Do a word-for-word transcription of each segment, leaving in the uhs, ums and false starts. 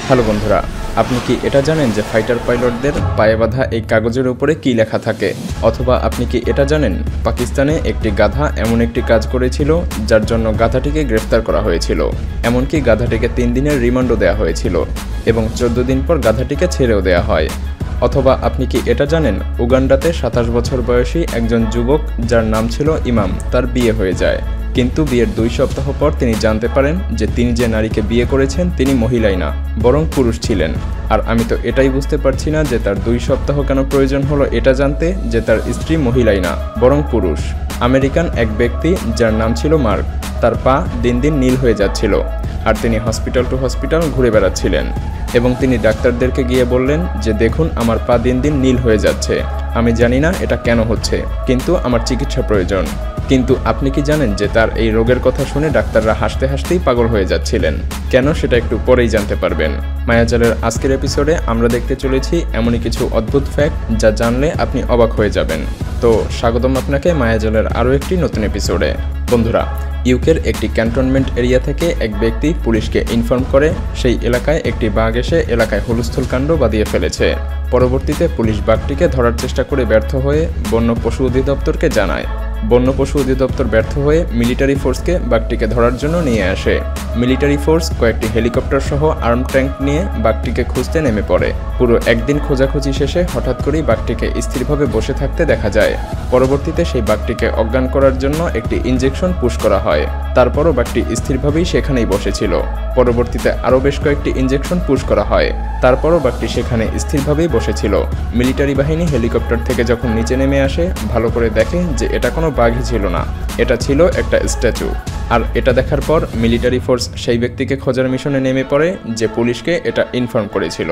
Hello বন্ধুরা, আপনি কি এটা জানেন যে ফাইটার পাইলটদের পায়ে বাঁধা এই কাগজের উপরে কি লেখা থাকে? অথবা আপনি কি এটা জানেন পাকিস্তানে একটি গাধা এমন একটি কাজ করেছিল যার জন্য গাধাটিকে গ্রেফতার করা হয়েছিল, এমনকি গাধাটিকে তিন দিনের রিমান্ডও দেওয়া হয়েছিল এবং চোদ্দ দিন পর গাধাটিকে ছেড়েও দেওয়া হয়? অথবা আপনি কি এটা জানেন উগান্ডাতে সাতাশ বছর বয়সী একজন যুবক যার নাম ছিল ইমাম, তার বিয়ে হয়ে যায়, কিন্তু বিয়ের দুই সপ্তাহ পর তিনি জানতে পারেন যে তিনি যে নারীকে বিয়ে করেছেন তিনি মহিলাই না বরং পুরুষ ছিলেন। আর আমি তো এটাই বুঝতে পারছি না যে তার দুই সপ্তাহ কেন প্রয়োজন হলো এটা জানতে যে তার স্ত্রী মহিলাই না বরং পুরুষ। আমেরিকান এক ব্যক্তি যার নাম ছিল মার্ক, তার পা দিন দিন নীল হয়ে যাচ্ছিল আর তিনি হসপিটাল টু হসপিটাল ঘুরে বেড়াচ্ছিলেন এবং তিনি ডাক্তারদেরকে গিয়ে বললেন যে দেখুন, আমার পা দিন দিন নীল হয়ে যাচ্ছে, আমি জানি না এটা কেন হচ্ছে, কিন্তু আমার চিকিৎসা প্রয়োজন। কিন্তু আপনি কি জানেন যে তার এই রোগের কথা শুনে ডাক্তাররা হাসতে হাসতেই পাগল হয়ে যাচ্ছিলেন? কেন, সেটা একটু পরেই জানতে পারবেন। মায়াজালের আজকের এপিসোডে আমরা দেখতে চলেছি এমনই কিছু অদ্ভুত ফ্যাক্ট যা জানলে আপনি অবাক হয়ে যাবেন। তো স্বাগতম আপনাকে মায়াজালের আরও একটি নতুন এপিসোডে। বন্ধুরা, ইউকের একটি ক্যান্টনমেন্ট এরিয়া থেকে এক ব্যক্তি পুলিশকে ইনফর্ম করে সেই এলাকায় একটি বাঘ এসে এলাকায় হুলস্থুল কাণ্ড বাঁধিয়ে ফেলেছে। পরবর্তীতে পুলিশ বাঘটিকে ধরার চেষ্টা করে ব্যর্থ হয়ে বন্য পশু অধিদপ্তরকে জানায়। বন্য পশু অধিদপ্তর ব্যর্থ হয়ে মিলিটারি ফোর্সকে বাঘটিকে ধরার জন্য নিয়ে আসে। মিলিটারি ফোর্স কয়েকটি হেলিকপ্টার সহ আর্ম ট্যাঙ্ক নিয়ে বাঘটিকে খুঁজতে নেমে পড়ে। পুরো একদিন খোঁজাখুঁজি শেষে হঠাৎ করেই বাঘটিকে স্থিরভাবে বসে থাকতে দেখা যায়। পরবর্তীতে সেই বাঘটিকে অজ্ঞান করার জন্য একটি ইনজেকশন পুশ করা হয়। তারপরও বাঘটি স্থিরভাবেই সেখানেই বসেছিল। পরবর্তীতে আরও বেশ কয়েকটি ইনজেকশন পুশ করা হয়। তারপরও বাঘটি সেখানে স্থিরভাবেই বসেছিল। মিলিটারি বাহিনী হেলিকপ্টার থেকে যখন নিচে নেমে আসে, ভালো করে দেখে যে এটা কোনো বাঘই ছিল না, এটা ছিল একটা স্ট্যাচু। আর এটা দেখার পর মিলিটারি ফোর্স সেই ব্যক্তিকে খোঁজার মিশনে নেমে পড়ে যে পুলিশকে এটা ইনফর্ম করেছিল।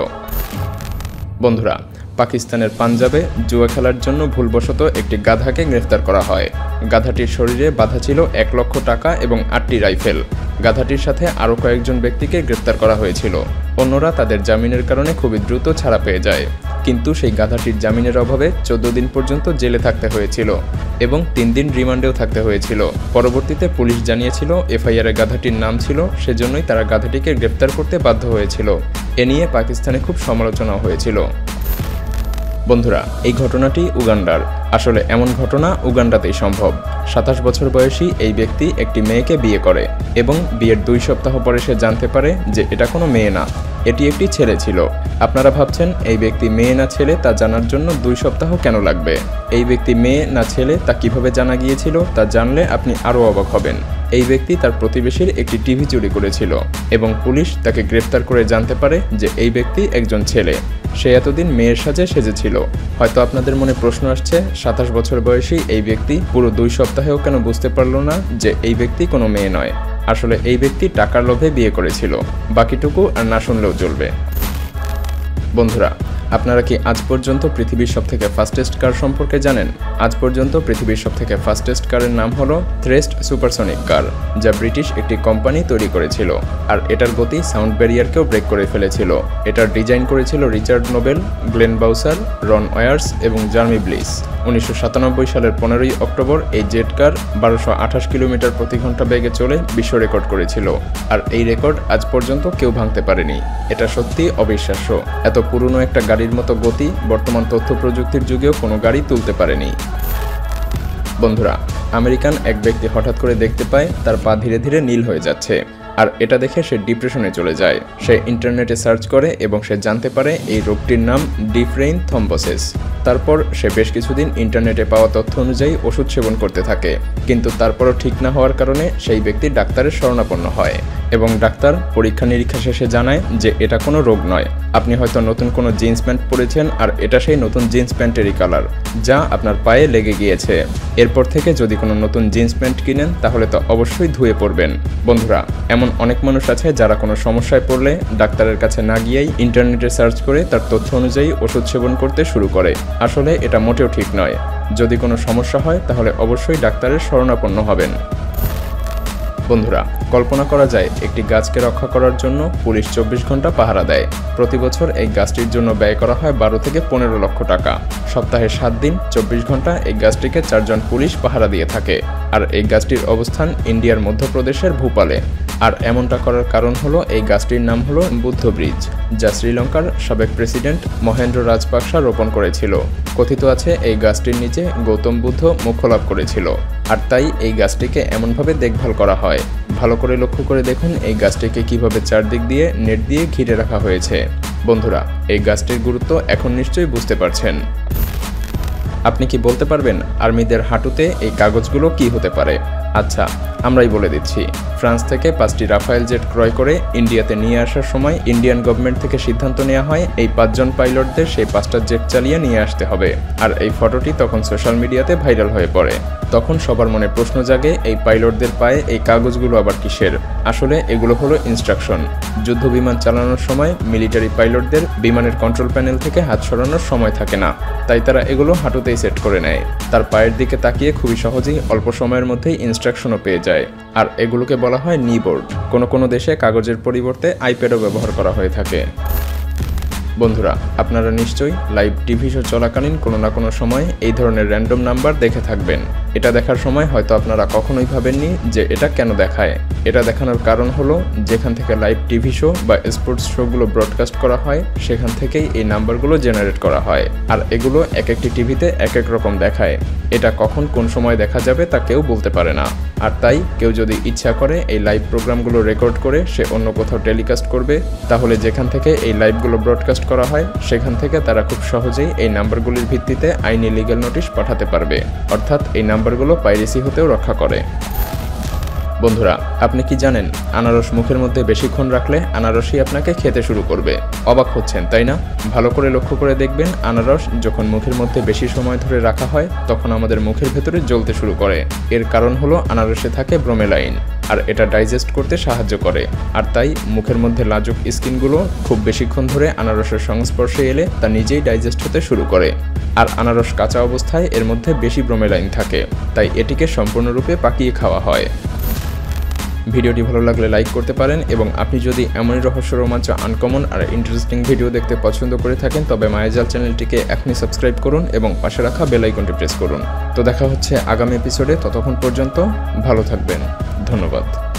বন্ধুরা, পাকিস্তানের পাঞ্জাবে জুয়া খেলার জন্য ভুলবশত একটি গাধাকে গ্রেফতার করা হয়। গাধাটির শরীরে বাঁধা ছিল এক লক্ষ টাকা এবং আটটি রাইফেল। গাধাটির সাথে আরও কয়েকজন ব্যক্তিকে গ্রেফতার করা হয়েছিল। অন্যরা তাদের জামিনের কারণে খুবই দ্রুত ছাড়া পেয়ে যায়, কিন্তু সেই গাধাটির জামিনের অভাবে চোদ্দ দিন পর্যন্ত জেলে থাকতে হয়েছিল এবং তিন দিন রিমান্ডেও থাকতে হয়েছিল। পরবর্তীতে পুলিশ জানিয়েছিল এফআইআরে গাধাটির নাম ছিল, সেজন্যই তারা গাধাটিকে গ্রেফতার করতে বাধ্য হয়েছিল। এ নিয়ে পাকিস্তানে খুব সমালোচনা হয়েছিল। বন্ধুরা, এই ঘটনাটি উগান্ডার। আসলে এমন ঘটনা উগান্ডাতেই সম্ভব। সাতাশ বছর বয়সী এই ব্যক্তি একটি মেয়েকে বিয়ে করে এবং বিয়ের দুই সপ্তাহ পরে সে জানতে পারে যে এটা কোনো মেয়ে না, এটি একটি ছেলে ছিল। আপনারা ভাবছেন এই ব্যক্তি মেয়ে না ছেলে তা জানার জন্য দুই সপ্তাহ কেন লাগবে? এই ব্যক্তি মেয়ে না ছেলে তা কিভাবে জানা গিয়েছিল তা জানলে আপনি আরও অবাক হবেন। এই ব্যক্তি তার প্রতিবেশীর একটি টিভি চুরি করেছিল এবং পুলিশ তাকে গ্রেফতার করে জানতে পারে যে এই ব্যক্তি একজন ছেলে। সে এতদিন মেয়ের সাজে সেজেছিল। হয়তো আপনাদের মনে প্রশ্ন আসছে, সাতাশ বছর বয়সী এই ব্যক্তি পুরো দুই সপ্তাহেও কেন বুঝতে পারল না যে এই ব্যক্তি কোনো মেয়ে নয়? আসলে এই ব্যক্তি টাকার লোভে বিয়ে করেছিল। বাকিটুকু আর না শুনলেও চলবে। বন্ধুরা, আপনারা কি আজ পর্যন্ত পৃথিবীর সবথেকে ফাস্টেস্ট কার সম্পর্কে জানেন? আজ পর্যন্ত পৃথিবীর সবথেকে ফাস্টেস্ট কারের নাম হলো থ্রেস্ট সুপারসনিক কার, যা ব্রিটিশ একটি কোম্পানি তৈরি করেছিল। আর এটার গতি সাউন্ড ব্যারিয়ারকেও ব্রেক করে ফেলেছিল। এটার ডিজাইন করেছিল Richard Noble, Glynne Bowsher, Ron Ayers এবং জার্মি ব্লিস। উনিশশো সাতানব্বই সালের পনেরোই অক্টোবর এই জেট কার বারোশো আঠাশ কিলোমিটার প্রতি ঘন্টা বেগে চলে বিশ্ব রেকর্ড করেছিল। আর এই রেকর্ড আজ পর্যন্ত কেউ ভাঙতে পারেনি। এটা সত্যি অবিশ্বাস্য। এত পুরনো একটা গাড়ির মতো গতি বর্তমান তথ্য প্রযুক্তির যুগেও কোনো গাড়ি তুলতে পারেনি। বন্ধুরা, আমেরিকান এক ব্যক্তি হঠাৎ করে দেখতে পায় তার পা ধীরে ধীরে নীল হয়ে যাচ্ছে, আর এটা দেখে সে ডিপ্রেশনে চলে যায়। সে ইন্টারনেটে সার্চ করে এবং সে জানতে পারে এই রোগটির নাম ডিফরেইন থ্রম্বোসিস। তারপর সে বেশ কিছুদিন ইন্টারনেটে পাওয়া তথ্য অনুযায়ী ওষুধ সেবন করতে থাকে, কিন্তু তারপরও ঠিক না হওয়ার কারণে সেই ব্যক্তি ডাক্তারের শরণাপন্ন হয় এবং ডাক্তার পরীক্ষা নিরীক্ষা শেষে জানায় যে এটা কোনো রোগ নয়। আপনি হয়তো নতুন কোনো জিন্স প্যান্ট পরেছেন আর এটা সেই নতুন জিন্স প্যান্টেরই কালার, যা আপনার পায়ে লেগে গিয়েছে। এরপর থেকে যদি কোনো নতুন জিন্স প্যান্ট কিনেন তাহলে তো অবশ্যই ধুয়ে পরবেন। বন্ধুরা, এমন অনেক মানুষ আছে যারা কোনো সমস্যায় পড়লে ডাক্তারের কাছে না গিয়েই ইন্টারনেটে সার্চ করে তার তথ্য অনুযায়ী ওষুধ সেবন করতে শুরু করে। আসলে এটা মোটেও ঠিক নয়। যদি কোনো সমস্যা হয় তাহলে অবশ্যই ডাক্তারের শরণাপন্ন হবেন। বন্ধুরা, কল্পনা করা যায় একটি গাছকে রক্ষা করার জন্য পুলিশ চব্বিশ ঘন্টা পাহারা দেয়। প্রতি বছর এই গাছটির জন্য ব্যয় করা হয় বারো থেকে পনেরো লক্ষ টাকা। সপ্তাহে সাত দিন চব্বিশ ঘন্টা এই গাছটিকে চারজন পুলিশ পাহারা দিয়ে থাকে। আর এই গাছটির অবস্থান ইন্ডিয়ার মধ্যপ্রদেশের ভোপালে। আর এমনটা করার কারণ হলো এই গাছটির নাম হলো বুদ্ধ ব্রিজ, যা শ্রীলঙ্কার সাবেক প্রেসিডেন্ট মহেন্দ্র রাজপাকসা রোপণ করেছিল। কথিত আছে এই গাছটির নিচে গৌতম বুদ্ধ মোক্ষ লাভ করেছিল, আর তাই এই গাছটিকে এমনভাবে দেখভাল করা হয়। ভালো করে লক্ষ্য করে দেখুন এই গাছটিকে কিভাবে চারদিক দিয়ে নেট দিয়ে ঘিরে রাখা হয়েছে। বন্ধুরা, এই গাছটির গুরুত্ব এখন নিশ্চয়ই বুঝতে পারছেন। আপনি কি বলতে পারবেন আর্মিদের হাঁটুতে এই কাগজগুলো কি হতে পারে? আচ্ছা, আমরাই বলে দিচ্ছি। ফ্রান্স থেকে পাঁচটি রাফায়েল জেট ক্রয় করে ইন্ডিয়াতে নিয়ে আসার সময় ইন্ডিয়ান গভর্নমেন্ট থেকে সিদ্ধান্ত নেওয়া হয় এই পাঁচজন পাইলটদের সেই পাঁচটা জেট চালিয়ে নিয়ে আসতে হবে। আর এই ফটোটি তখন সোশ্যাল মিডিয়াতে ভাইরাল হয়ে পড়ে। তখন সবার মনে প্রশ্ন জাগে এই পাইলটদের পায়ে এই কাগজগুলো আবার কিসের? আসলে এগুলো হলো ইনস্ট্রাকশন। যুদ্ধ বিমান চালানোর সময় মিলিটারি পাইলটদের বিমানের কন্ট্রোল প্যানেল থেকে হাত সরানোর সময় থাকে না, তাই তারা এগুলো হাঁটুতেই সেট করে নেয়। তার পায়ের দিকে তাকিয়ে খুবই সহজেই অল্প সময়ের মধ্যেই ইনস্ট্রাকশনও পেয়ে যায়। আর এগুলোকে বলা হয় নি বোর্ড। কোনো কোনো দেশে কাগজের পরিবর্তে আইপ্যাডও ব্যবহার করা হয়ে থাকে। বন্ধুরা, আপনারা নিশ্চয়ই লাইভ টিভি শো চলাকালীন কোনো না কোনো সময় এই ধরনের র্যান্ডম নাম্বার দেখে থাকবেন। এটা দেখার সময় হয়তো আপনারা কখনোই ভাবেননি যে এটা কেন দেখায়। এটা দেখানোর কারণ হলো যেখান থেকে লাইভ টিভি শো বা স্পোর্টস শোগুলো ব্রডকাস্ট করা হয় সেখান থেকেই এই নাম্বারগুলো জেনারেট করা হয়। আর এগুলো এক একটি টিভিতে এক এক রকম দেখায়। এটা কখন কোন সময় দেখা যাবে তা কেউ বলতে পারে না। আর তাই কেউ যদি ইচ্ছা করে এই লাইভ প্রোগ্রামগুলো রেকর্ড করে সে অন্য কোথাও টেলিকাস্ট করবে, তাহলে যেখান থেকে এই লাইভগুলো ব্রডকাস্ট করা হয় সেখান থেকে তারা খুব সহজেই এই নাম্বারগুলির ভিত্তিতে আইনি লিগ্যাল নোটিশ পাঠাতে পারবে। অর্থাৎ এই নাম্বারগুলো পাইরেসি হতেও রক্ষা করে। বন্ধুরা, আপনি কি জানেন আনারস মুখের মধ্যে বেশিক্ষণ রাখলে আনারসই আপনাকে খেতে শুরু করবে? অবাক হচ্ছেন তাই না? ভালো করে লক্ষ্য করে দেখবেন আনারস যখন মুখের মধ্যে বেশি সময় ধরে রাখা হয় তখন আমাদের মুখের ভেতরে জ্বলতে শুরু করে। এর কারণ হলো আনারসে থাকে ব্রোমেলাইন, আর এটা ডাইজেস্ট করতে সাহায্য করে। আর তাই মুখের মধ্যে লাজুক স্কিনগুলো খুব বেশিক্ষণ ধরে আনারসের সংস্পর্শে এলে তা নিজেই ডাইজেস্ট হতে শুরু করে। আর আনারস কাঁচা অবস্থায় এর মধ্যে বেশি ব্রোমেলাইন থাকে, তাই এটিকে সম্পূর্ণরূপে পাকিয়ে খাওয়া হয়। ভিডিওটি ভালো লাগলে লাইক করতে পারেন, এবং আপনি যদি এমনই রহস্য, রোমাঞ্চ, আনকমন আর ইন্টারেস্টিং ভিডিও দেখতে পছন্দ করে থাকেন তবে মায়াজাল চ্যানেলটিকে এখনই সাবস্ক্রাইব করুন এবং পাশে রাখা বেল আইকনটি প্রেস করুন। তো দেখা হচ্ছে আগামী এপিসোডে। ততক্ষণ পর্যন্ত ভালো থাকবেন। ধন্যবাদ।